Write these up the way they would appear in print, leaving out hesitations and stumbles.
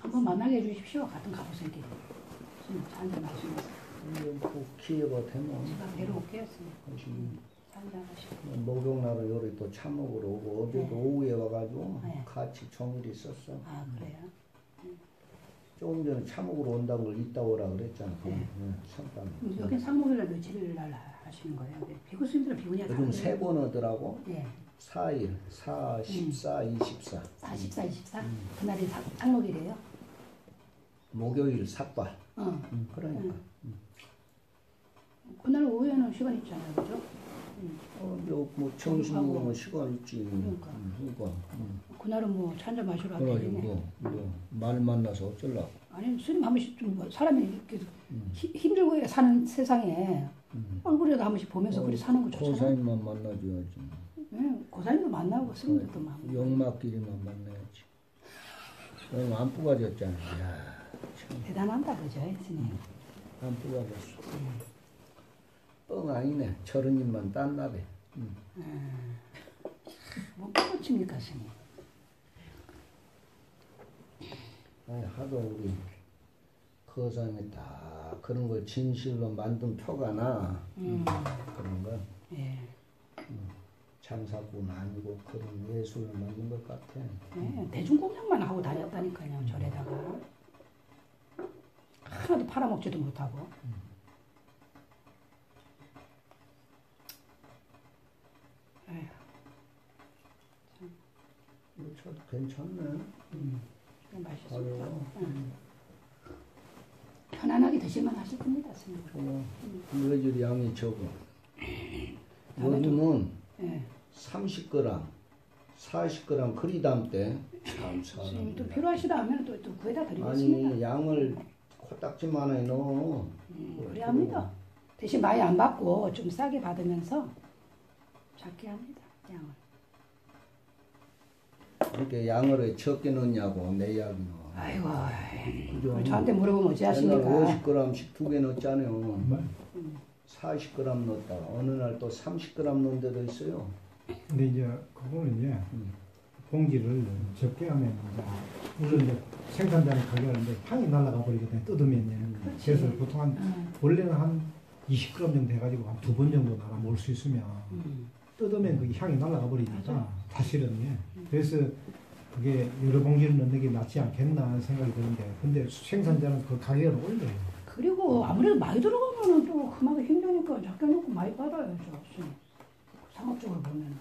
한번 만나게 해주십시오. 같은 가보세요. 한잔 마시면서. 기회가 되면 제가 뵈러 올게요. 한잔 하시고. 목욕날은 요리 또 차 먹으러 오고 어제도 네. 오후에 와가지고 네. 같이 종일 있었어. 아 그래요? 조금 전에 차 먹으러 온다는 걸 이따 오라 그랬잖아. 네. 잠깐. 여긴 상목일날 며칠일 날 하시는 거예요? 비구 스님들은 비구냐? 요즘 3번 하더라고. 네. 4일, 4, 14, 24. 44, 24? 그날이 상목일이에요? 목요일 삭발. 그러니까. 그날 오후에는 시간 있잖아요, 그죠? 뭐 점심은 시간 있지. 그러니까. 그러니까. 그날은 뭐 차 한잔 마시러 그래가지고 왔겠네. 말 만나서 어쩌려고. 아니 스님 한 번씩 좀 뭐 사람이 이렇게 힘들고 사는 세상에 얼굴이라도 한 번씩 보면서 그리 사는 거 좋잖아요. 고사님만 만나줘야지. 네, 고사님도 만나고 스님들도 만나고. 영막끼리만 만나야지. 너는 안 뿌가졌잖아. 이야, 참. 대단한다 그죠 스님. 안 뿌가졌어. 뻥 아니네. 저런님만 딴다배. 뭐 뻥치입니까 스님? 아니 하도 우리 거상에 다 그런 걸 진실로 만든 표가 나. 그런 거. 예. 장사꾼 아니고 그런 예술로 만든 것 같아. 네, 대중공양만 하고 다녔다니까요 절에다가 하나도 팔아먹지도 못하고. 에휴, 참. 괜찮네. 맛있습니다. 아유. 편안하게 드실만 하실 겁니다, 스님. 왜 저리 양이 적어? 요즘은 예. 30g, 40g 그리 담대. 참 스님 또 사람. 필요하시다 하면 또 구해다 드리겠습니다. 아니 양을 코딱지만에 넣어. 그래야 합니다. 대신 많이 안 받고 좀 싸게 받으면서 작게 합니다, 양을. 이렇게 양을 적게 넣냐고 내 이야기는. 아이고, 그죠? 저한테 물어보면 어찌 옛날 하십니까? 50g씩 2개 넣었잖아요. 40g 넣었다가 어느 날 또 30g 넣은 데도 있어요. 근데 이제 그거는 이제 봉지를 적게 하면 이제 물론 이제 생산자는 가져가는데 향이 날아가 버리거든요. 뜯으면 그래서 보통 원래는 한 20g 정도 해가지고 한 2번 정도 나가 먹을 수 있으면 뜯으면 그 향이 날아가 버리니까 사실은 그래서 그게 여러 봉지를 넣는 게 낫지 않겠나 하는 생각이 드는데 근데 생산자는 그 가격을 올려요. 그리고 아무래도 많이 들어가면은 또 그만큼 힘드니까 작게 놓고 많이 받아야죠. 상업적으로 보면.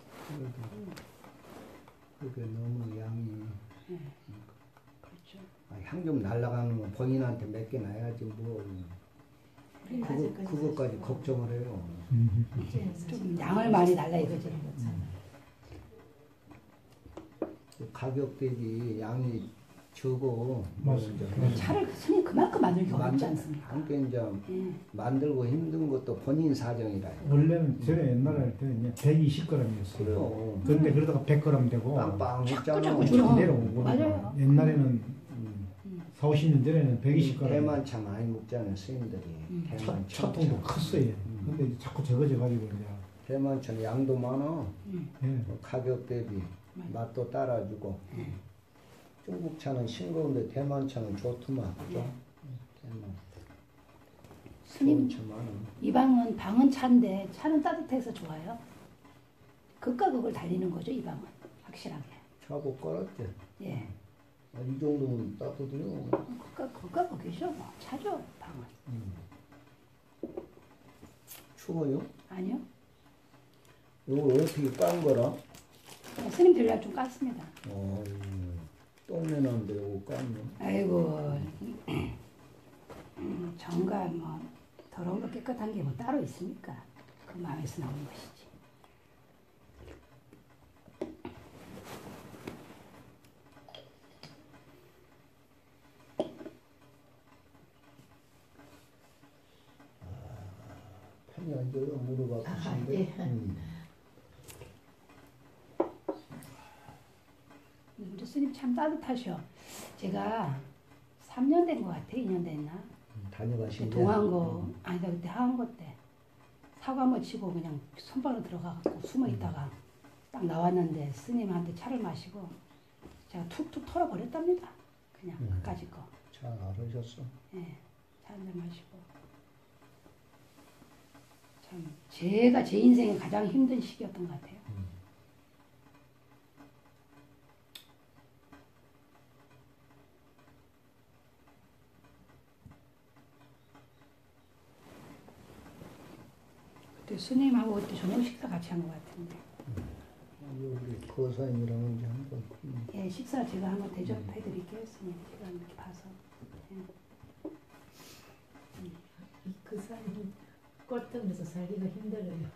그게 너무 양이. 그렇죠. 향 좀 날아가는 거 본인한테 몇 개 놔야지 뭐. 그것까지 걱정을 해요. 좀 양을 많이 달라 이거지. 가격 대비 양이 적어. 맞습니다. 차를 스님 그만큼 만들기 어렵지 않습니까? 함께 이제 만들고 힘든 것도 본인 사정이라. 원래는 전에 옛날에 할 때는 120g이었어요. 그래요. 근데 그러다가 100g 되고 빵빵 자꾸 했잖아. 줄어. 내려오고 맞아요. 옛날에는 4, 50년 전에는 120g 대만차 많이 먹잖아요, 스님들이. 차통도 컸어요. 근데 이제 자꾸 적어져가지고 이제 대만차는 양도 많아. 예. 가격 대비 맛도 따라주고. 중국 차는 싱거운데 대만 차는 좋더만. 그죠? 대만. 스님, 좋은 차 많아. 이 방은 차인데 차는 따뜻해서 좋아요. 극과 극을 달리는 거죠, 이 방은. 확실하게. 차고 깔았지. 예. 이 정도면 따뜻해요. 극과 극이죠, 뭐. 차죠, 방은. 추워요? 아니요. 이걸 어떻게 깐 거라? 스님 들려 좀 깠습니다. 똥내 나는데 이거 까면. 아이고, 정가 뭐 더러운 거 깨끗한 게 뭐 따로 있습니까? 그 마음에서 나오는 것이지. 편히 앉아요. 무릎 아프신데. 우리 스님 참 따뜻하셔. 제가 3년 된 것 같아, 2년 됐나? 다녀가신 동안고 아니다 그때 하안고 때 사과 뭐 치고 그냥 선방으로 들어가갖고 숨어 있다가 딱 나왔는데 스님한테 차를 마시고 제가 툭툭 털어버렸답니다. 그냥 아까지 거. 잘 알으셨어. 예, 차 한잔 마시고. 참 제가 제 인생에 가장 힘든 시기였던 것 같아요. 그때 스님하고 그때 저녁 식사 같이 한 것 같은데. 우리 거사님이랑 이제 한번. 예, 식사 제가 한번 대접해드릴게요, 스님. 제가 이렇게 봐서. 예. 그 사람이 꼴등에서 살기가 힘들어요.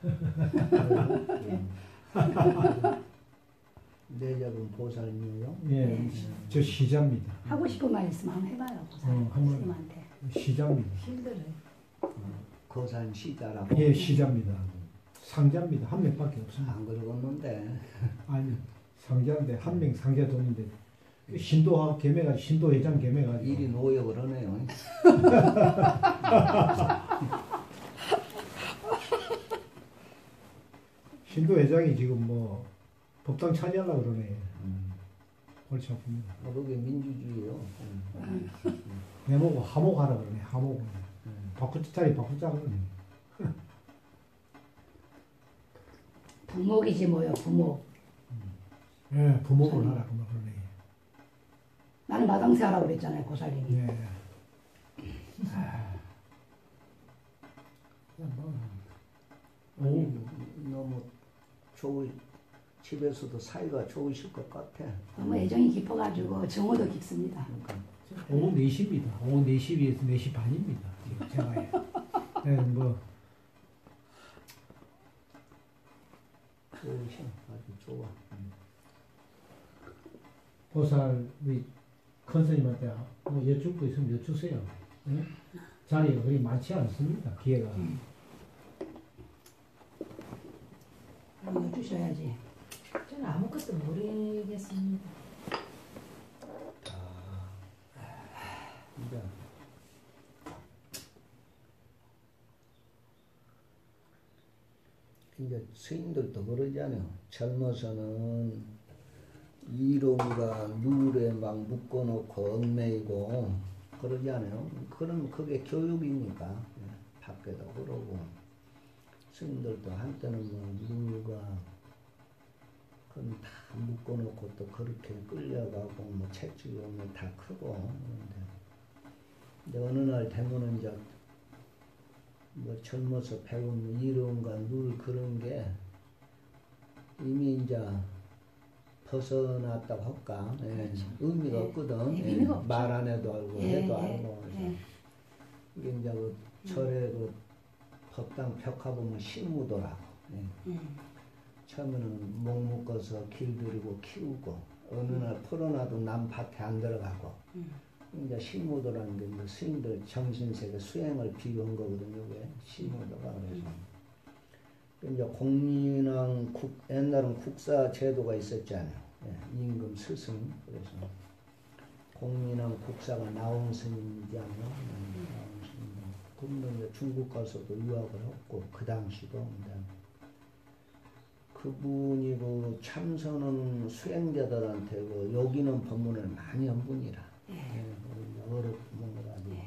내 작은 보살님이요. 예, 저 시자입니다. 하고 싶은 말 있으면 한번 해봐요, 한번. 스님한테. 시자입니다. 힘들어요. 거산 시자라고. 예, 시자입니다. 상자입니다. 한 명밖에 없습니다. 안 그러겠는데. 아니, 상자인데 한 명 상자 돈인데 신도하고 개매가 신도회장 개매가지고 일이 노역을 하네요. 신도회장이 지금 뭐 법당 차지하려고 그러네. 골치 아픕니다. 그게 민주주의요. 내보고 하목하라 그러네. 하목. 바꾸자 자리 바꾸자 그러네. 부목이지 뭐요, 부목. 예, 부목을 하라 그러네. 나는 마당새 하라고 그랬잖아요, 고살님이. 예. 오, 너무 집에서도 사이가 좋으실 것 같아. 너무 애정이 깊어가지고 정오도 깊습니다. 오후 4시입니다. 오후 4시에서 4시 반입니다. 지금 제가 예, 뭐 좋으셔. 아주 좋아. 보살 우리 큰 스님한테 뭐 여쭐 거 있으면 여쭈세요. 예? 자리가 그리 많지 않습니다. 기회가. 그럼 해주셔야지. 저는 아무것도 모르겠습니다. 이제 스님들도 그러잖아요. 젊어서는 이론과 룰에 막 묶어놓고 얽매이고 그러잖아요. 그럼 그게 교육이니까. 예, 밖에도 그러고 스님들도 한때는 뭐 룰과 그건 다 묶어놓고 또 그렇게 끌려가고 뭐 채찍이 오면 다 크고 근데 어느 날 되면은 이제 뭐 젊어서 배운 이론과 룰 그런 게 이미 이제 벗어났다고 할까. 예, 그렇죠. 의미가 예. 없거든. 예, 예, 의미가 없죠. 말 안 해도 알고 예, 해도 예, 알고 그래서 예. 이게 이제 그 절에 그 법당 벽화 보면 신무도라고. 예. 처음에는 목 묶어서 길들이고 키우고 어느 날 풀어놔도 남 밭에 안 들어가고 이제 신무도라는 게 뭐 스님들 정신세계 수행을 비유한 거거든요. 왜 신무도가 그래서 이제 공민왕 옛날은 국사 제도가 있었잖아요. 예, 임금 스승 그래서 공민왕 국사가 나온 스님이잖아요. 나온 스님. 그분도 이제 중국 가서도 유학을 했고 그 당시도 이제 그분이 그 참선은 수행자들한테 그 여기는 법문을 많이 한 분이라. 예, 어렵는 거 아니고.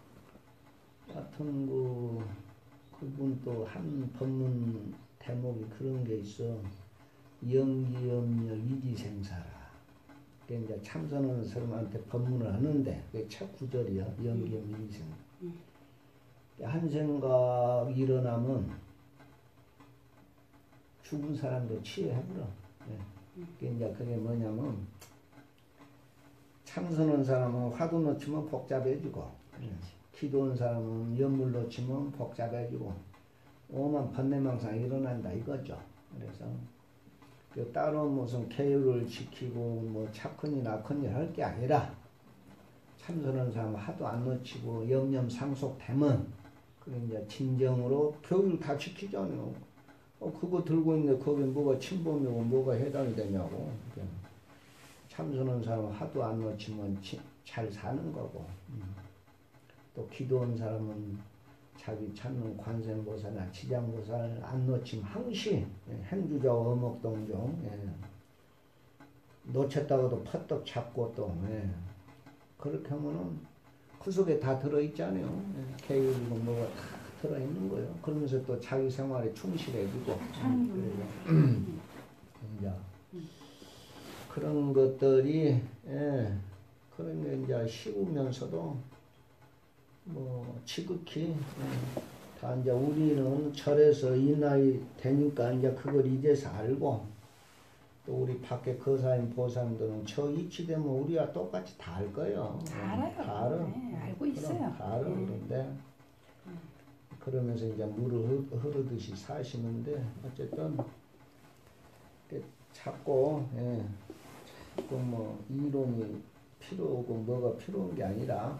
하여튼 그분 또 한 법문 대목이 그런 게 있어. 영기염려 이지생사라. 그게 이제 참선하는 사람한테 법문을 하는데 그게 첫 구절이야. 영기염 이지생. 한 생각 일어나면 죽은 사람도 치유해버려. 예. 그게 뭐냐면 참선한 사람은 화두 놓치면 복잡해지고 예. 기도한 사람은 연물 놓치면 복잡해지고 오만 번뇌망상 일어난다 이거죠. 그래서 따로 무슨 계율을 지키고 뭐 착하니 낙하니 할 게 아니라 참선한 사람은 하도 안 놓치고 염염 상속되면 그 이제 진정으로 교율 다 지키잖아요. 그거 들고 있는데 거기에 뭐가 침범이고 뭐가 해당이 되냐고. 참선한 사람은 하도 안 놓치면 잘 사는 거고. 또 기도한 사람은 자기 찾는 관세음보살이나 지장보살 안 놓치면 항시 행주자 어목동종 놓쳤다가도 퍼떡 잡고 또 그렇게 하면은 그 속에 다 들어있잖아요. 예, 계획이고 뭐가 다 들어있는 거예요. 그러면서 또 자기 생활에 충실해지고. 그래서 이제 그런 것들이 예, 그런 게 이제 쉬우면서도 뭐 지극히 다 이제 우리는 절에서 이 나이 되니까 이제 그걸 이제서 알고 또 우리 밖에 거사님 보살님들은 저 이치 되면 우리와 똑같이 다 알 거예요. 다 알아요. 다 알아. 네, 알고 있어요. 다 알아. 그런데 그러면서 이제 물을 흐르듯이 사시는데 어쨌든 자꾸 자꾸 뭐 이론이 필요하고 뭐가 필요한 게 아니라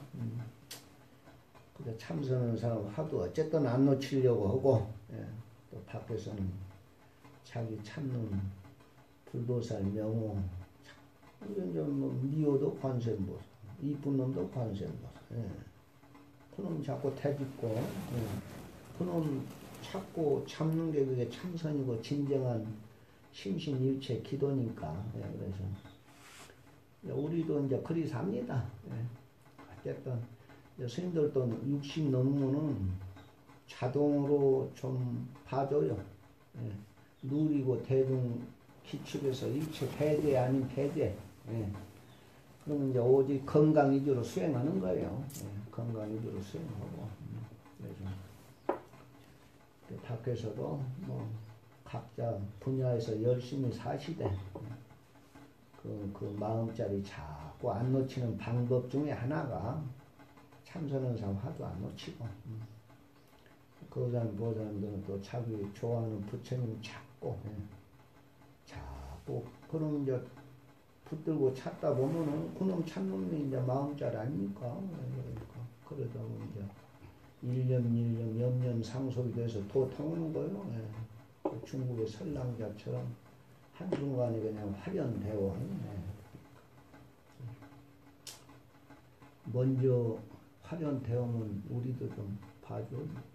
그래 참선하는 사람 하도 어쨌든 안 놓치려고 하고 또 밖에서는 자기 찾는 불보살 명호 이제 뭐 미호도 관세음보살 이쁜 놈도 관세음보살 그놈 자꾸 태집고 그놈 찾고 참는 게 그게 참선이고 진정한 심신일체 기도니까 그래서 우리도 이제 그리 삽니다. 어쨌든 스님들도 60 넘으면은 자동으로 좀 봐줘요. 누리고 대중 기축에서 일체 배제 아닌 배제. 그러면 이제 오직 건강 위주로 수행하는 거예요. 건강 위주로 수행하고. 그래서 밖에서도 뭐 각자 분야에서 열심히 사시되 그 마음자리 자꾸 안 놓치는 방법 중에 하나가 참선하는 사람 하도 안 놓치고 거산 보살들은 또 자기 좋아하는 부처님 찾고 자꾸 그럼 이제 붙들고 찾다 보면은 그놈 찾는 게 이제 마음자리 아닙니까? 그러다 보면 이제 일념 염념 상속이 돼서 도통하는 거예요. 중국의 설랑자처럼 한순간에 그냥 화련되어 먼저 화련되어면 우리도 좀 봐줘.